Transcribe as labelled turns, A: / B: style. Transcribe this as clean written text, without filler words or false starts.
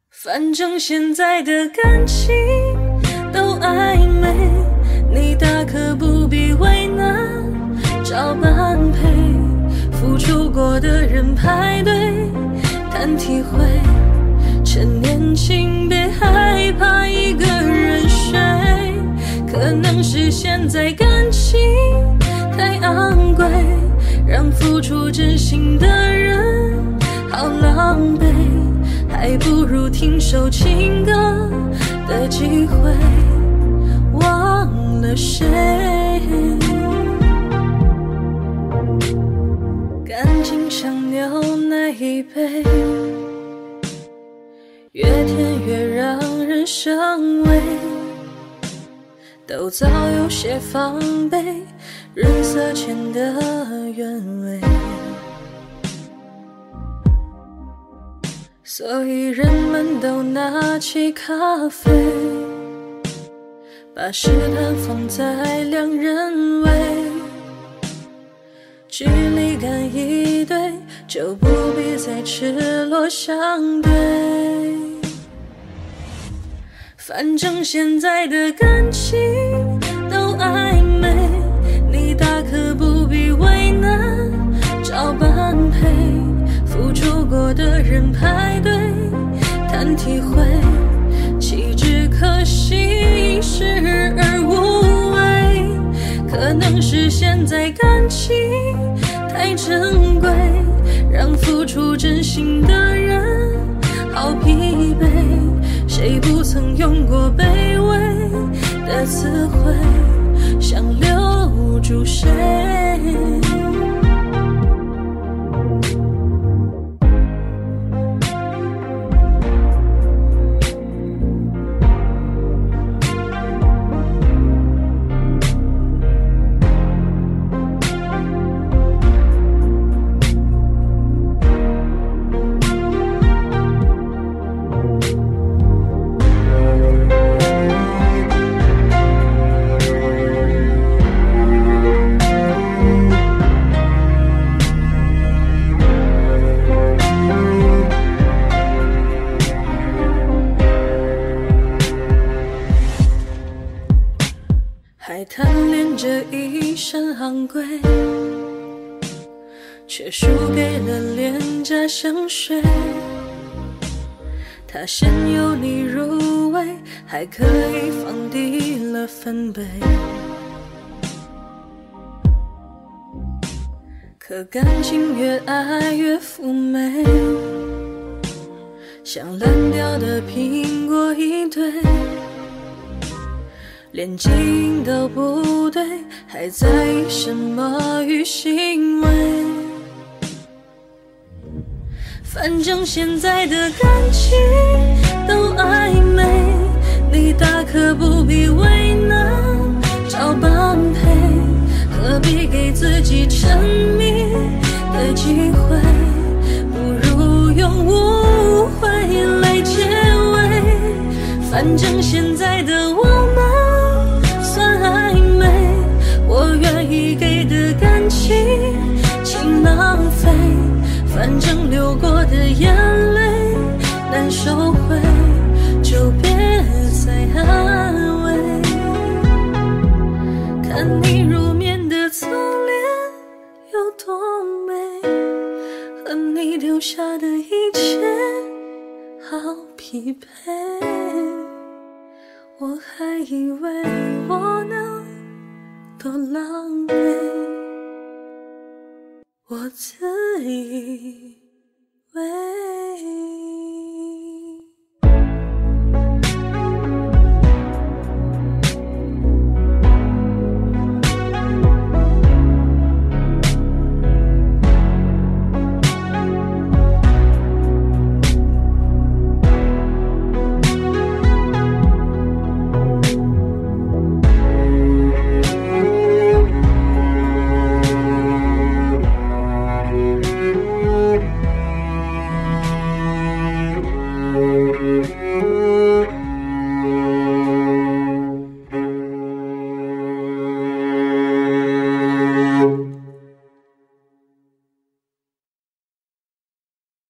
A: 反正现在的感情都暧昧，你大可不必为难找般配，付出过的人排队谈体会，趁年轻别害怕一个人睡，可能是现在感情太昂贵，让付出真心的人好狼狈，还不如听首情歌的机会忘了谁。感情像牛奶一杯，越甜越让人生畏，都早有些防备，润色前的原味，所以人们都拿起咖啡，把试探放在两人位，距离感一对，就不必再赤裸相对。反正现在的感情都暧昧，你大可不必为难找般配，付出过的人排队谈体会，岂止可惜视而无味，可能是现在感情太珍贵，让付出真心的人好疲惫，谁不曾用过卑微的词汇想留住谁。还贪恋着一身昂贵，却输给了廉价香水，它先由你入味，还可以放低了分贝，可感情越爱越妩媚，像烂掉的苹果一堆，连基因都不对，还在意什么与行为？反正现在的感情都暧昧，你大可不必为难找般配，何必给自己沉迷的机会？不如用误会来结尾。反正现在的我们算暧昧，我愿意给的感情请浪费，反正流过的眼泪难收回，就别再安慰。看你入眠的侧脸有多美，和你留下的一切好匹配，我还以为我能多狼狈，我自以为。